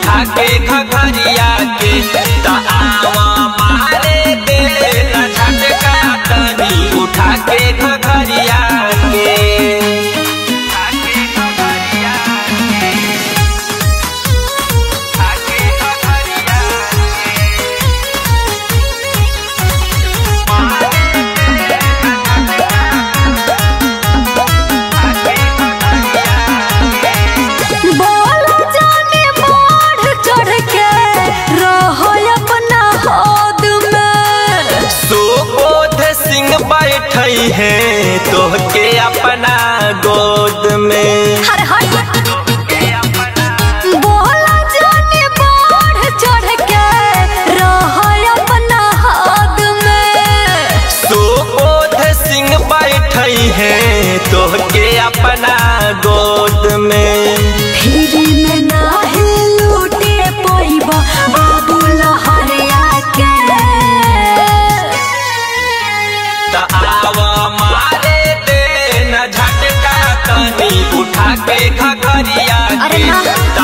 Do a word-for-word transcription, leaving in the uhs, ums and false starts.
उठा के घघरिया के तावा मारे दे न झटका तनी उठा के घघरिया के बैठई है तोहके अपना गोद में बोला जाने बढ़ चढ़ के रह अपना हाथ में सुबोध सिंह बैठई है तोहके अपना गोद में फिर में नाही लूटे पैबा बाबू लहरिया के मारे दे न झटका तनी उठा के घघरिया के